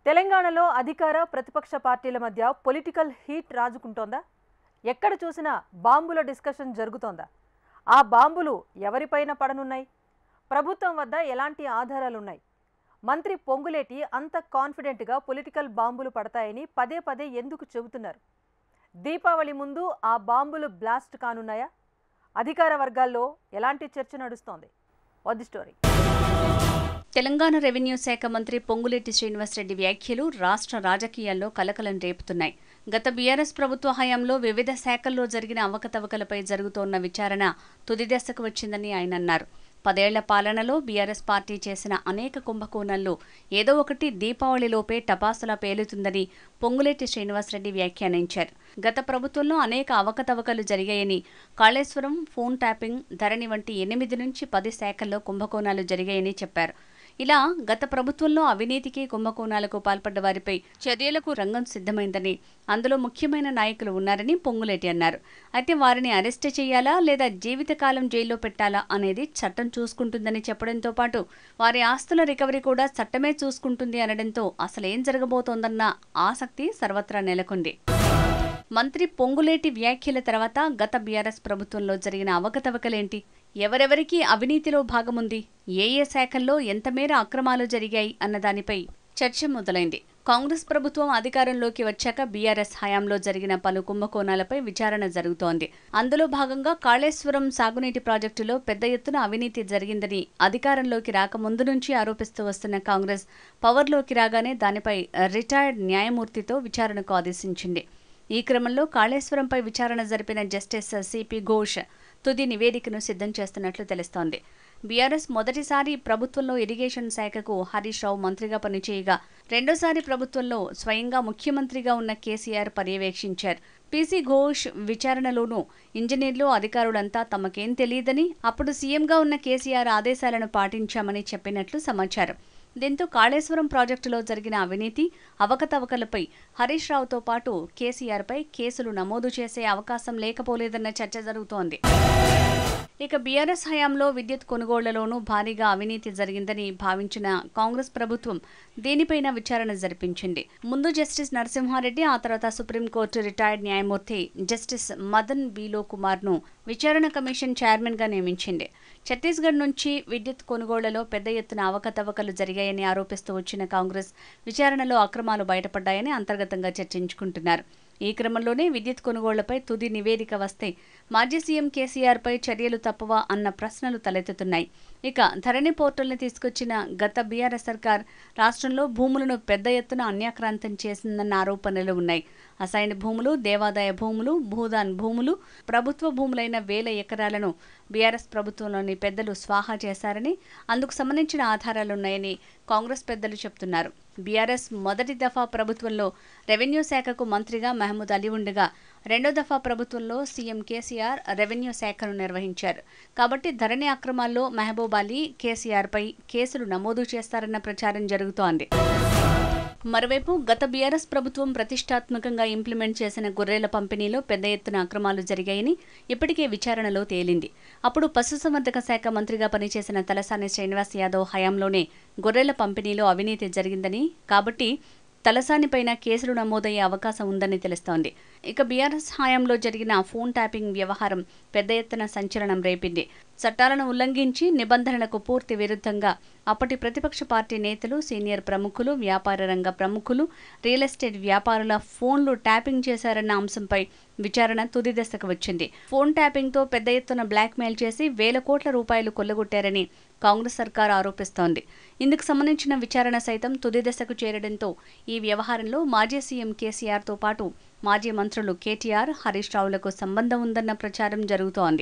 తెలంగాణలో అధికార ప్రతిపక్ష పార్టీల మధ్య పొలిటికల్ హీట్ రాజుకుంటోందా? ఎక్కడ చూసినా బాంబుల డిస్కషన్ జరుగుతోందా? ఆ బాంబులు ఎవరిపైన పడనున్నాయి? ప్రభుత్వం వద్ద ఎలాంటి ఆధారాలున్నాయి? మంత్రి పొంగులేటి అంత కాన్ఫిడెంట్గా పొలిటికల్ బాంబులు పడతాయని పదే పదే ఎందుకు చెబుతున్నారు? దీపావళి ముందు ఆ బాంబులు బ్లాస్ట్ కానున్నాయా? అధికార వర్గాల్లో ఎలాంటి చర్చ నడుస్తోంది? What the story? Telangana revenue శాఖ మంత్రి పొంగులేటి శ్రీనివాసరెడ్డి వ్యాఖ్యలు రాష్ట్ర రాజకీయాల్లో కలకలం రేపుతున్నాయి. గత బీఆర్ఎస్ ప్రభుత్వ హయాంలో వివిధ శాఖల్లో జరిగిన అవకతవకలపై జరుగుతోన్న విచారణ తుది దశకు వచ్చిందని ఆయన అన్నారు. 10 ఏళ్ల పాలనలో బీఆర్ఎస్ పార్టీ చేసిన అనేక కుంభకోణాల్లో ఏదో ఒకటి దీపావళిలోపే టపాసులా పేలుతుందని పొంగులేటి శ్రీనివాసరెడ్డి వ్యాఖ్యానించారు. గత ప్రభుత్వంలో అనేక అవకతవకలు జరిగాయని, కాళేశ్వరం, ఫోన్ ట్యాపింగ్, ధరణి వంటి 8 నుంచి 10 శాఖల్లో కుంభకోణాలు జరిగాయని చెప్పారు. ఇలా గత ప్రభుత్వంలో అవినీతికి, కుంభకోణాలకు పాల్పడ్డ వారిపై చర్యలకు రంగం సిద్ధమైందని, అందులో ముఖ్యమైన నాయకులు ఉన్నారని పొంగులేటి అన్నారు. అయితే వారిని అరెస్టు చేయాలా లేదా జీవితకాలం జైల్లో పెట్టాలా అనేది చట్టం చూసుకుంటుందని చెప్పడంతో పాటు వారి ఆస్తుల రికవరీ కూడా చట్టమే చూసుకుంటుంది అనడంతో అసలేం జరగబోతోందన్న ఆసక్తి సర్వత్రా నెలకొంది. మంత్రి పొంగులేటి వ్యాఖ్యల తర్వాత గత బీఆర్ఎస్ ప్రభుత్వంలో జరిగిన అవకతవకలేంటి? ఎవరెవరికి అవినీతిలో భాగముంది? ఏ శాఖల్లో ఎంతమేర అక్రమాలు జరిగాయి అన్నదానిపై చర్చ మొదలైంది. కాంగ్రెస్ ప్రభుత్వం అధికారంలోకి వచ్చాక బీఆర్ఎస్ హయాంలో జరిగిన పలు కుంభకోణాలపై విచారణ జరుగుతోంది. అందులో భాగంగా కాళేశ్వరం సాగునీటి ప్రాజెక్టులో పెద్ద ఎత్తున అవినీతి జరిగిందని అధికారంలోకి రాకముందు నుంచి ఆరోపిస్తూ వస్తున్న కాంగ్రెస్ పవర్లోకి రాగానే దానిపై రిటైర్డ్ న్యాయమూర్తితో విచారణకు ఆదేశించింది. ఈ క్రమంలో కాళేశ్వరంపై విచారణ జరిపిన జస్టిస్ సిపి ఘోష్ తుది నివేదికను సిద్ధం చేస్తున్నట్లు తెలుస్తోంది. బీఆర్ఎస్ మొదటిసారి ప్రభుత్వంలో ఇరిగేషన్ శాఖకు హరీష్ రావు మంత్రిగా పనిచేయగా, రెండోసారి ప్రభుత్వంలో స్వయంగా ముఖ్యమంత్రిగా ఉన్న కేసీఆర్ పర్యవేక్షించారు. పీసీ ఘోష్ విచారణలోనూ ఇంజనీర్లు, అధికారులంతా తమకేం తెలియదని, అప్పుడు సీఎంగా ఉన్న కేసీఆర్ ఆదేశాలను పాటించామని చెప్పినట్లు సమాచారం. దీంతో కాళేశ్వరం ప్రాజెక్టులో జరిగిన అవినీతి, అవకతవకలపై హరీష్ రావుతో పాటు కేసీఆర్పై కేసులు నమోదు చేసే అవకాశం లేకపోలేదన్న చర్చ జరుగుతోంది. ఇక బీఆర్ఎస్ హయాంలో విద్యుత్ కొనుగోళ్లలోనూ భారీగా అవినీతి జరిగిందని భావించిన కాంగ్రెస్ ప్రభుత్వం దీనిపైన విచారణ జరిపించింది. ముందు జస్టిస్ నరసింహారెడ్డి, ఆ తర్వాత సుప్రీంకోర్టు రిటైర్డ్ న్యాయమూర్తి జస్టిస్ మదన్ బీలో కుమార్ను విచారణ కమిషన్ చైర్మన్గా నియమించింది. ఛత్తీస్గఢ్ నుంచి విద్యుత్ కొనుగోళ్లలో పెద్ద ఎత్తున అవకతవకలు జరిగాయని ఆరోపిస్తూ వచ్చిన కాంగ్రెస్ విచారణలో అక్రమాలు బయటపడ్డాయని అంతర్గతంగా చర్చించుకుంటున్నారు. ఈ క్రమంలోనే విద్యుత్ కొనుగోళ్లపై తుది నివేదిక వస్తే మాజీ సీఎం కేసీఆర్పై చర్యలు తప్పవా అన్న ప్రశ్నలు తలెత్తుతున్నాయి. ఇక ధరణి పోర్టల్ని తీసుకొచ్చిన గత బీఆర్ఎస్ సర్కార్ రాష్ట్రంలో భూములను పెద్ద ఎత్తున అన్యాక్రాంతం చేసిందన్న ఆరోపణలు ఉన్నాయి. అసైన్ భూములు, దేవాదాయ భూములు, భూదాన్ భూములు, ప్రభుత్వ భూములైన 1000 ఎకరాలను బీఆర్ఎస్ ప్రభుత్వంలోని పెద్దలు స్వాహా చేశారని, అందుకు సంబంధించిన ఆధారాలున్నాయని కాంగ్రెస్ పెద్దలు చెబుతున్నారు. బీఆర్ఎస్ మొదటి దఫా ప్రభుత్వంలో రెవెన్యూ శాఖకు మంత్రిగా మహమూద్ అలీ ఉండగా, రెండో దఫా ప్రభుత్వంలో సీఎం కేసీఆర్ రెవెన్యూ శాఖను నిర్వహించారు. కాబట్టి ధరణి అక్రమాల్లో మహబూబ్ అలీ, కేసీఆర్పై కేసులు నమోదు చేస్తారన్న ప్రచారం జరుగుతోంది. మరోవైపు గత బీఆర్ఎస్ ప్రభుత్వం ప్రతిష్టాత్మకంగా ఇంప్లిమెంట్ చేసిన గొర్రెల పంపిణీలో పెద్ద ఎత్తున అక్రమాలు జరిగాయని ఇప్పటికే విచారణలో తేలింది. అప్పుడు పశుసంవర్ధక శాఖ మంత్రిగా పనిచేసిన తలసాని శ్రీనివాస్ యాదవ్ హయాంలోనే గొర్రెల పంపిణీలో అవినీతి జరిగిందని, కాబట్టి తలసానిపైన కేసులు నమోదయ్యే అవకాశం ఉందని తెలుస్తోంది. ఇక బీఆర్ఎస్ హయాంలో జరిగిన ఫోన్ ట్యాపింగ్ వ్యవహారం పెద్ద ఎత్తున సంచలనం రేపింది. చట్టాలను ఉల్లంఘించి నిబంధనలకు పూర్తి విరుద్ధంగా అప్పటి ప్రతిపక్ష పార్టీ నేతలు, సీనియర్ ప్రముఖులు, వ్యాపార రంగ ప్రముఖులు, రియల్ ఎస్టేట్ వ్యాపారుల ఫోన్లు ట్యాపింగ్ చేశారన్న అంశంపై విచారణ తుది దశకు వచ్చింది. ఫోన్ ట్యాపింగ్తో పెద్ద ఎత్తున బ్లాక్మెయిల్ చేసి 1000 కోట్ల రూపాయలు కొల్లగొట్టారని కాంగ్రెస్ సర్కార్ ఆరోపిస్తోంది. ఇందుకు సంబంధించిన విచారణ సైతం తుది దశకు చేరడంతో ఈ వ్యవహారంలో మాజీ సీఎం కేసీఆర్తో పాటు మాజీ మంత్రులు కేటీఆర్, హరీష్ రావులకు సంబంధం ఉందన్న ప్రచారం జరుగుతోంది.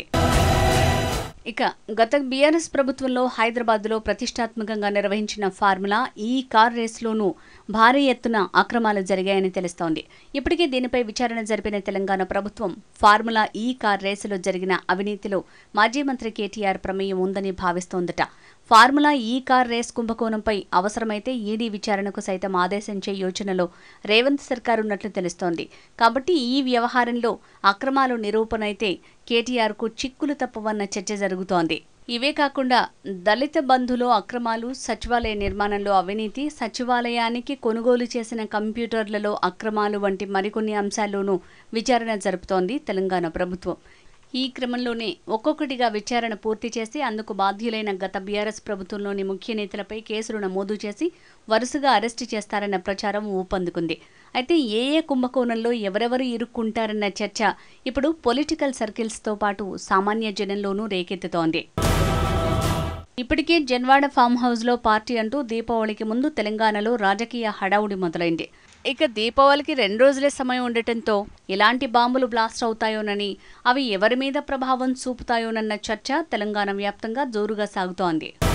ఇక గత బీఆర్ఎస్ ప్రభుత్వంలో హైదరాబాద్లో ప్రతిష్టాత్మకంగా నిర్వహించిన ఫార్ములా ఈ కార్ రేసులోనూ భారీ ఎత్తున అక్రమాలు జరిగాయని తెలుస్తోంది. ఇప్పటికే దీనిపై విచారణ జరిపిన తెలంగాణ ప్రభుత్వం ఫార్ములా ఈ కార్ రేసులో జరిగిన అవినీతిలో మాజీ మంత్రి కేటీఆర్ ప్రమేయం ఉందని భావిస్తోందట. ఫార్ములా ఈ కార్ రేస్ కుంభకోణంపై అవసరమైతే ఈడీ విచారణకు సైతం ఆదేశించే యోచనలో రేవంత్ సర్కార్ ఉన్నట్లు తెలుస్తోంది. కాబట్టి ఈ వ్యవహారంలో అక్రమాలు నిరూపణైతే కేటీఆర్కు చిక్కులు తప్పవన్న చర్చ జరుగుతోంది. ఇవే కాకుండా దళిత బంధులో అక్రమాలు, సచివాలయ నిర్మాణంలో అవినీతి, సచివాలయానికి కొనుగోలు చేసిన కంప్యూటర్లలో అక్రమాలు వంటి మరికొన్ని అంశాల్లోనూ విచారణ జరుపుతోంది తెలంగాణ ప్రభుత్వం. ఈ క్రమంలోనే ఒక్కొక్కటిగా విచారణ పూర్తి చేసి అందుకు బాధ్యులైన గత బీఆర్ఎస్ ప్రభుత్వంలోని ముఖ్య నేతలపై కేసులు నమోదు చేసి వరుసగా అరెస్టు చేస్తారన్న ప్రచారం ఊపందుకుంది. అయితే ఏ కుంభకోణంలో ఎవరెవరు ఇరుక్కుంటారన్న చర్చ ఇప్పుడు పొలిటికల్ సర్కిల్స్తో పాటు సామాన్య జనంలోనూ రేకెత్తుతోంది. ఇప్పటికే జన్వాడ ఫామ్ హౌస్లో పార్టీ అంటూ దీపావళికి ముందు తెలంగాణలో రాజకీయ హడావుడి మొదలైంది. ఇక దీపావళికి 2 రోజులే సమయం ఉండటంతో ఎలాంటి బాంబులు బ్లాస్ట్ అవుతాయోనని, అవి ఎవరి మీద ప్రభావం చూపుతాయోనన్న చర్చ తెలంగాణ వ్యాప్తంగా జోరుగా సాగుతోంది.